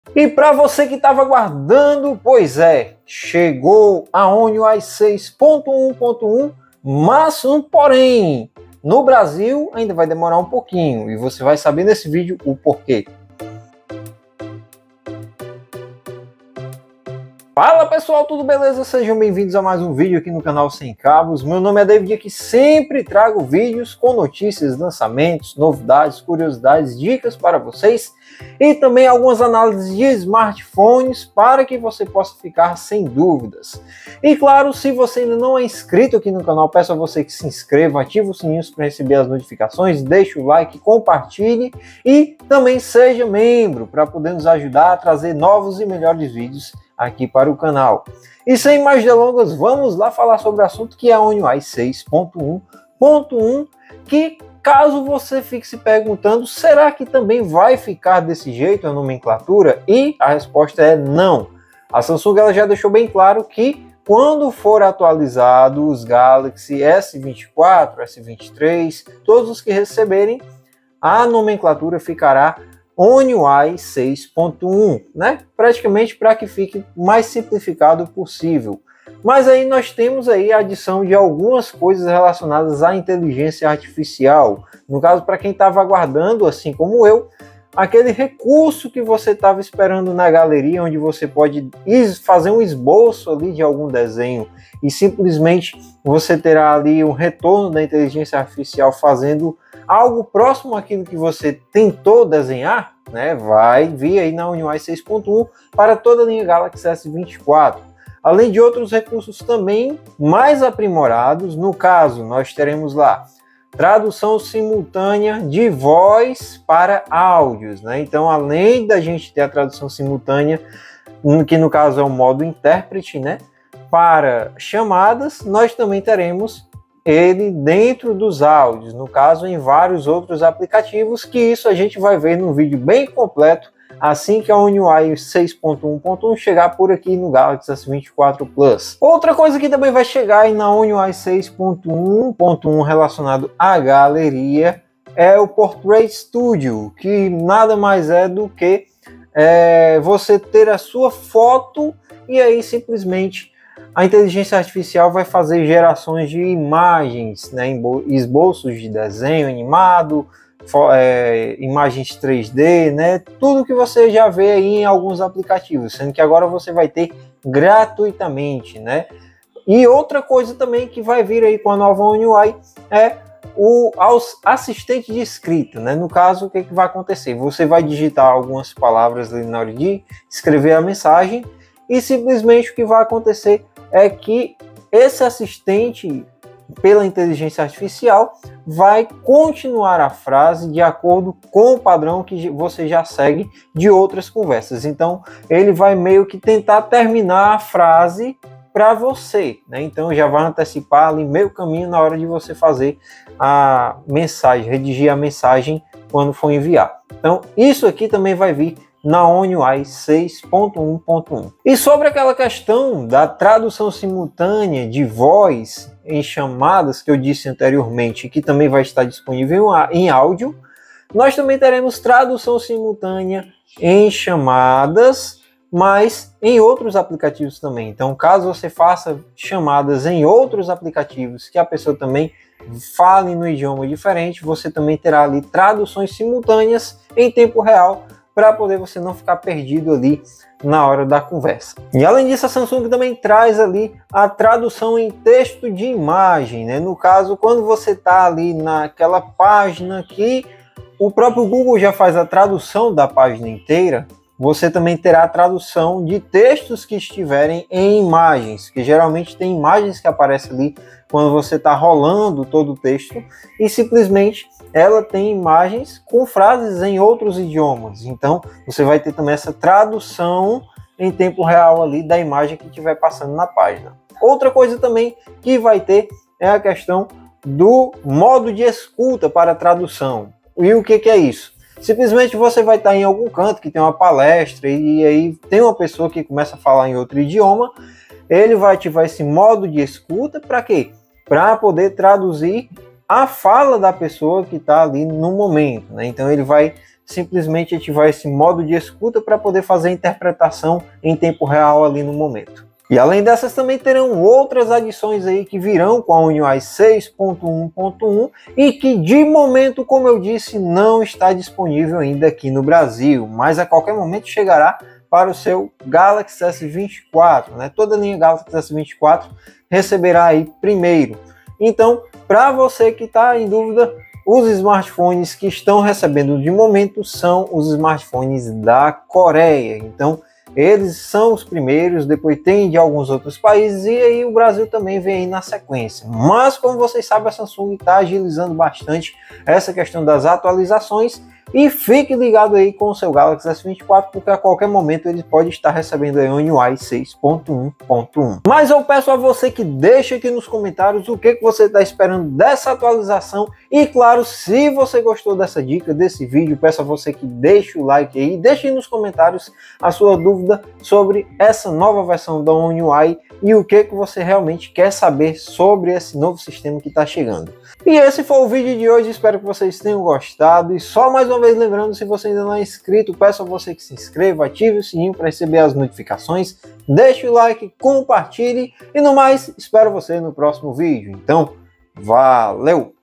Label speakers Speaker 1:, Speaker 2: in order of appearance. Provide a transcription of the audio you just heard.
Speaker 1: E para você que estava aguardando, pois é, chegou a One UI 6.1.1, mas um porém, no Brasil ainda vai demorar um pouquinho e você vai saber nesse vídeo o porquê. Fala pessoal, tudo beleza? Sejam bem-vindos a mais um vídeo aqui no canal Sem Cabos. Meu nome é David e aqui sempre trago vídeos com notícias, lançamentos, novidades, curiosidades, dicas para vocês e também algumas análises de smartphones para que você possa ficar sem dúvidas. E claro, se você ainda não é inscrito aqui no canal, peço a você que se inscreva, ative o sininho para receber as notificações, deixe o like, compartilhe e também seja membro para poder nos ajudar a trazer novos e melhores vídeos aqui para o canal. E sem mais delongas, vamos lá falar sobre o assunto que é a One UI 6.1.1, que caso você fique se perguntando, será que também vai ficar desse jeito a nomenclatura? E a resposta é não. A Samsung ela já deixou bem claro que quando for atualizado os Galaxy S24, S23, todos os que receberem, a nomenclatura ficará One UI 6.1, né? Praticamente para que fique mais simplificado possível. Mas aí nós temos aí a adição de algumas coisas relacionadas à inteligência artificial. No caso, para quem estava aguardando, assim como eu, aquele recurso que você estava esperando na galeria, onde você pode fazer um esboço ali de algum desenho e simplesmente você terá ali um retorno da inteligência artificial fazendo algo próximo àquilo que você tentou desenhar, né? Vai vir aí na One UI 6.1 para toda a linha Galaxy S24. Além de outros recursos também mais aprimorados, no caso nós teremos lá tradução simultânea de voz para áudios, né? Então, além da gente ter a tradução simultânea, que no caso é o modo intérprete, né? Para chamadas, nós também teremos ele dentro dos áudios, no caso em vários outros aplicativos, que isso a gente vai ver no vídeo bem completo assim que a One UI 6.1.1 chegar por aqui no Galaxy S24 Plus. Outra coisa que também vai chegar aí na One UI 6.1.1 relacionado à galeria é o Portrait Studio, que nada mais é do que você ter a sua foto e aí simplesmente a inteligência artificial vai fazer gerações de imagens, né, esboços de desenho animado, imagens 3D, né, tudo que você já vê aí em alguns aplicativos, sendo que agora você vai ter gratuitamente, né? E outra coisa também que vai vir aí com a nova One UI é o assistente de escrita, né? No caso, o que vai acontecer? Você vai digitar algumas palavras ali na hora de escrever a mensagem e simplesmente o que vai acontecer é que esse assistente, pela inteligência artificial, vai continuar a frase de acordo com o padrão que você já segue de outras conversas. Então, ele vai meio que tentar terminar a frase para você, né? Então, já vai antecipar ali meio caminho na hora de você fazer a mensagem, redigir a mensagem quando for enviar. Então, isso aqui também vai vir na One UI 6.1.1. E sobre aquela questão da tradução simultânea de voz em chamadas que eu disse anteriormente, que também vai estar disponível em áudio, nós também teremos tradução simultânea em chamadas, mas em outros aplicativos também. Então, caso você faça chamadas em outros aplicativos que a pessoa também fale no idioma diferente, você também terá ali traduções simultâneas em tempo real, para poder você não ficar perdido ali na hora da conversa. E além disso, a Samsung também traz ali a tradução em texto de imagem, né? No caso, quando você está ali naquela página que o próprio Google já faz a tradução da página inteira, você também terá a tradução de textos que estiverem em imagens, que geralmente tem imagens que aparecem ali quando você está rolando todo o texto e simplesmente ela tem imagens com frases em outros idiomas. Então, você vai ter também essa tradução em tempo real ali da imagem que estiver passando na página. Outra coisa também que vai ter é a questão do modo de escuta para tradução. E o que é isso? Simplesmente você vai estar em algum canto que tem uma palestra e aí tem uma pessoa que começa a falar em outro idioma, ele vai ativar esse modo de escuta para quê? Para poder traduzir a fala da pessoa que está ali no momento, né? Então ele vai simplesmente ativar esse modo de escuta para poder fazer a interpretação em tempo real ali no momento. E além dessas também terão outras adições aí que virão com a UniUI 6.1.1 e que de momento, como eu disse, não está disponível ainda aqui no Brasil, mas a qualquer momento chegará para o seu Galaxy S24, né? Toda a linha Galaxy S24 receberá aí primeiro. Então, para você que está em dúvida, os smartphones que estão recebendo de momento são os smartphones da Coreia. Então, eles são os primeiros, depois tem de alguns outros países e aí o Brasil também vem aí na sequência. Mas como vocês sabem, a Samsung está agilizando bastante essa questão das atualizações e fique ligado aí com o seu Galaxy S24 porque a qualquer momento ele pode estar recebendo aí o UniUI 6.1.1. Mas eu peço a você que deixe aqui nos comentários o que você está esperando dessa atualização e claro, se você gostou dessa dica, desse vídeo, peço a você que deixe o like aí, deixe nos comentários a sua dúvida sobre essa nova versão da UniUI e o que você realmente quer saber sobre esse novo sistema que está chegando. E esse foi o vídeo de hoje, espero que vocês tenham gostado e só mais uma vez lembrando, se você ainda não é inscrito, peço a você que se inscreva, ative o sininho para receber as notificações, deixe o like, compartilhe e no mais, espero você no próximo vídeo. Então, valeu!